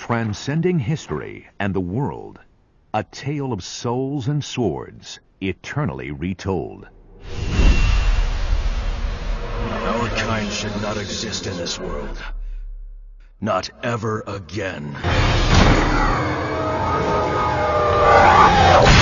Transcending history and the world. A tale of souls and swords, eternally retold. Our kind should not exist in this world. Not ever again.